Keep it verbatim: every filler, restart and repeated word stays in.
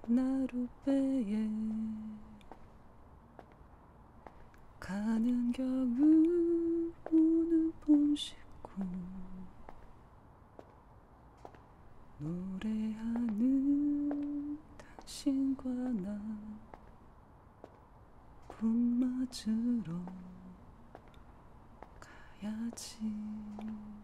나룻배에 가는 겨울 오는 봄 씻고 노래하는 당신과 나 봄 맞으러 가야지.